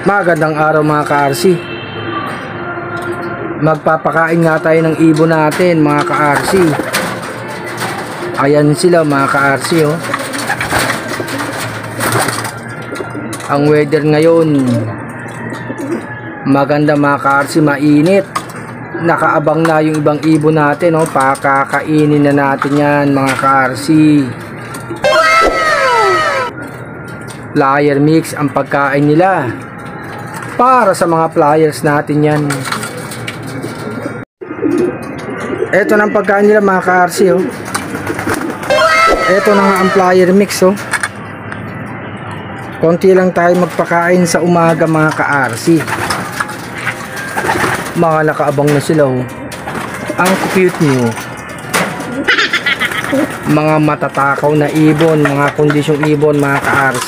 Magandang araw mga ka-RC. Magpapakain nga tayo ng ibon natin mga ka-RC. Ayan sila mga ka-RC oh. Ang weather ngayon maganda mga ka-RC, mainit. Nakaabang na yung ibang ibon natin oh. Pakakainin na natin yan mga ka-RC. Flyer mix ang pagkain nila para sa mga flyers natin yan. Ito na ang pagkain nila mga ka-RC oh. Ito na nga ang flyer mix oh. Konti lang tayo magpakain sa umaga mga ka-RC. Mga nakaabang na sila oh. Ang cute nyo. Mga matatakaw na ibon, mga kondisyong ibon mga ka-RC.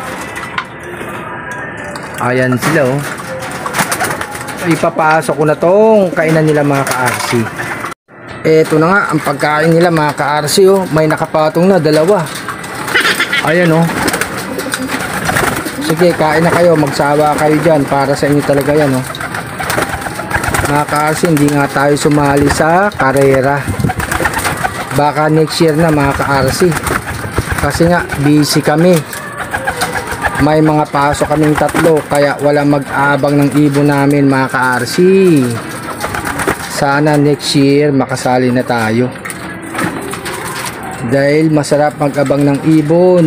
Ayan sila oh. Ipapasok ko na tong kainan nila mga ka-RC. Eto na nga ang pagkain nila mga ka-RC oh. May nakapatong na dalawa. Ayan oh. Sige, kain na kayo, magsawa kayo dyan. Para sa inyo talaga yan oh. Mga ka-RC, hindi nga tayo sumali sa karera. Baka next year na mga ka-RC. Kasi nga busy kami. May mga pasok kaming tatlo, kaya wala mag-abang ng ibon namin mga ka-RC. Sana next year makasali na tayo. Dahil masarap mag-abang ng ibon.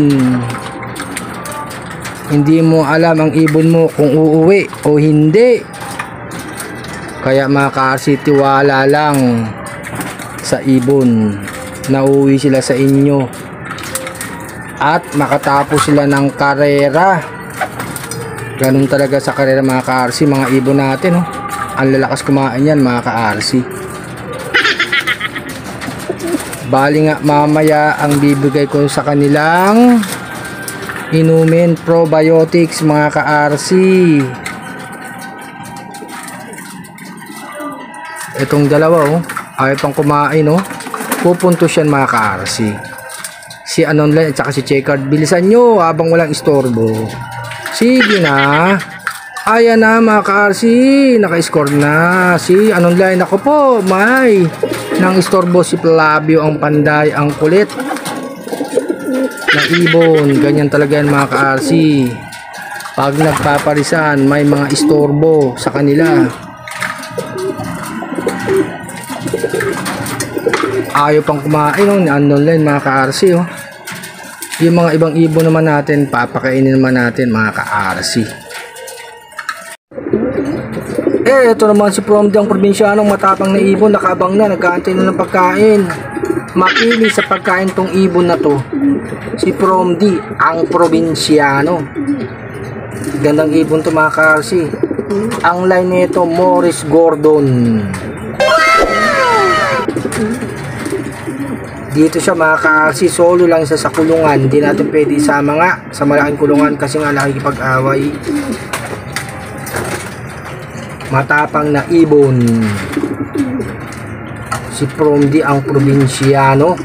Hindi mo alam ang ibon mo kung uuwi o hindi. Kaya mga ka-RC, tiwala lang sa ibon na uuwi sila sa inyo at makatapos sila ng karera. Ganun talaga sa karera mga ka-RC, mga ibon natin oh. Ang lalakas kumain yan mga ka-RC. Bali nga mamaya ang bibigay ko sa kanilang inumin probiotics mga ka-RC. Itong dalawa oh, ayaw pang kumain oh. Pupuntos yan mga ka-RC. Si Anonline at saka si Checkered, bilisan nyo habang walang istorbo. Sige na. Ayan na mga ka-RC, naka-score na. Si Anonline, ako po, may nang istorbo si Flavio ang panday, ang kulit na ibon. Ganyan talaga yan mga ka-RC. Pag nagpaparisan, may mga istorbo sa kanila. Ayaw pang kumain oh, ni Anonline mga ka-RC oh. Yung mga ibang ibon naman natin, papakainin naman natin mga ka-RC. Ito naman si Promdi ang probinsyanong matapang na ibon, nakaabang na, nag-aantay na ng pagkain. Mapili sa pagkain tong ibon na to, si Promdi ang probinsyano. Gandang ibon to mga ka-RC. Ang line nito Morris Gordon. Dito siya mga ka-RC, solo lang siya sa kulungan. Hindi natin pwede isama nga sa malaking kulungan kasi nga nakikipag-away. Matapang na ibon, si Promdi ang probinsyano.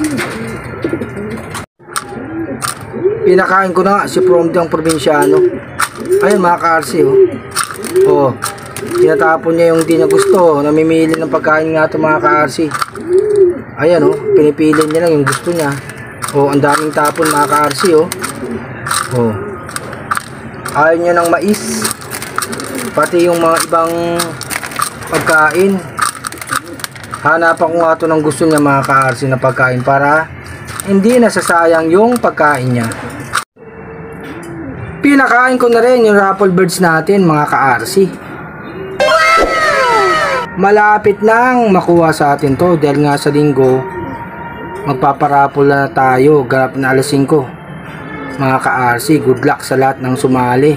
Pinakain ko na nga si Promdi ang probinsyano. Ayun mga ka-RC oh. Oh, tinatapon niya yung hindi niya gusto. Namimili ng pagkain nga ito mga ka-RC. Ayan oh, pinipili niya lang yung gusto niya. Oh, ang daming tapon mga ka-RC oh. Oh. Ayaw niya ng mais. Pati yung mga ibang pagkain. Hanapan ko nga ito ng gusto niya mga ka-RC na pagkain para hindi nasasayang yung pagkain niya. Pinakain ko na rin yung raffle birds natin mga ka-RC. Malapit nang makuha sa atin to dahil nga sa linggo magpaparapol na tayo, ganap na alas 5 mga ka-RC. Good luck sa lahat ng sumali.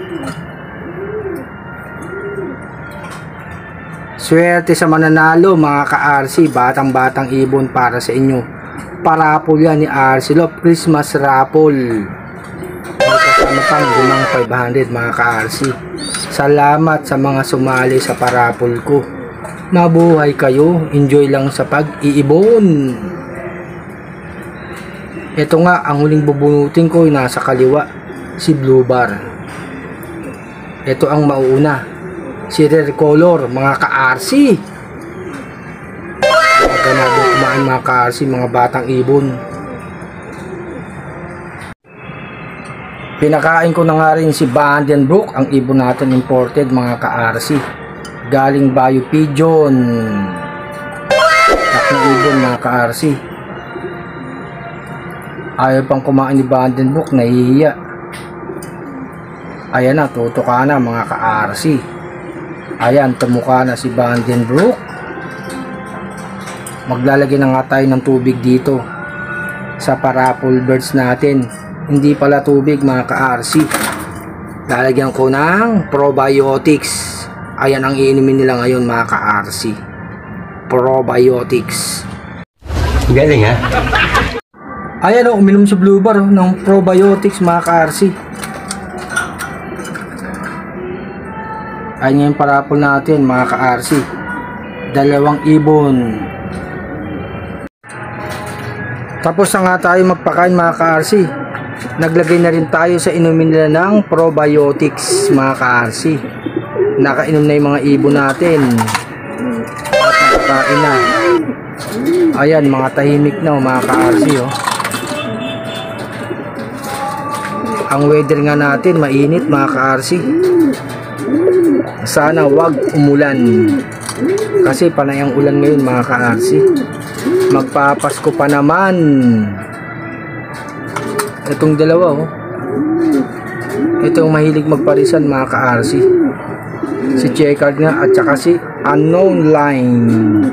Swerte sa mananalo mga ka-RC, batang ibon para sa inyo. Parapol yan ni RC Love, Christmas raffle. May kasama pang 500 mga ka-RC. Salamat sa mga sumali sa parapol ko. Mabuhay kayo, enjoy lang sa pag-iibon. Ito nga ang huling bubunutin ko, nasa kaliwa, si Blue Bar. Ito ang mauuna. Si Rare Color, mga ka-RC. Ganado kumain mga ka-RC, mga batang ibon. Pinakain ko na nga rin si Vandenbroek, ang ibon natin imported mga ka-RC. Galing Bayo Pigeon. Takong ibon mga ka-RC. Ayaw pang kumain ni Vandenbroek, nahihiya. Ayan na, tutuka na mga ka-RC. Ayan, tumuka na si Vandenbroek. Maglalagay na nga tayo ng tubig dito sa parapol birds natin. Hindi pala tubig mga ka-RC. Lalagyan ko ng probiotics. Ayan ang iinumin nila ngayon mga ka-RC. Probiotics. Galing ha? Ayan o, uminom si Blue Bar ng probiotics mga ka-RC. Ayan yung parapol natin mga ka-RC. Dalawang ibon. Tapos na nga tayo magpakain mga ka-RC. Naglagay na rin tayo sa inumin nila ng probiotics mga ka-RC. Nakainom na yung mga ibon natin. At nakakain na. Ayan, mga tahimik na mga ka-RC oh. Ang weather nga natin mainit mga ka-RC. Sana wag umulan. Kasi panay ang ulan ngayon mga ka-RC. Magpapasko pa naman. Itong dalawa oh. Itong mahilig magparisan mga ka-RC. Si Checkered nga at saka si Unknown Line.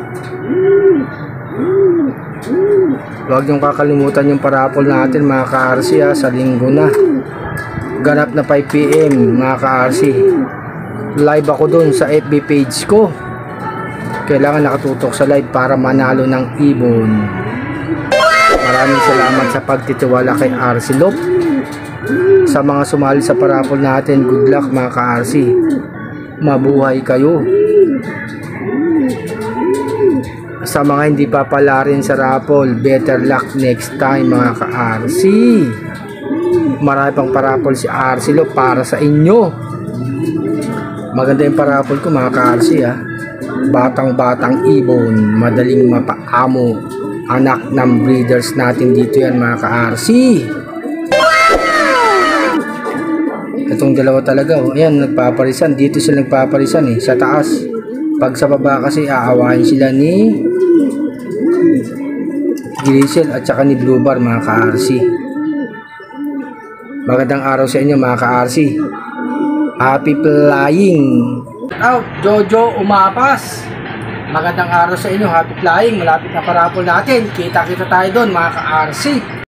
Huwag niyong kakalimutan yung parapol natin mga ka-RC ha, sa linggo na. Ganap na 5 PM mga ka-RC. Live ako dun sa FB page ko. Kailangan nakatutok sa live para manalo ng ibon. Maraming salamat sa pagtitiwala kay RC Lop. Sa mga sumali sa parapol natin, good luck mga ka-RC. Mabuhay kayo. Sa mga hindi pa pala rin sa raffle, better luck next time mga ka-RC. Marami pang parapol si RC Lop para sa inyo. Maganda yung parapol ko mga ka-RC ha. Batang-batang ibon, madaling mapaamo. Anak ng breeders natin dito yan mga ka-RC. Itong dalawa talaga oh. Ayan, nagpaparisan. Dito sila nagpaparisan eh, sa taas. Pag sa baba kasi aawahin sila ni Grisel at saka ni Blue Bar mga ka-RC. Magandang araw sa inyo mga ka-RC. Happy flying. Out, Jojo Umapas. Magandang araw sa inyo, happy flying. Malapit na parapol natin. Kita-kita tayo doon mga ka-RC.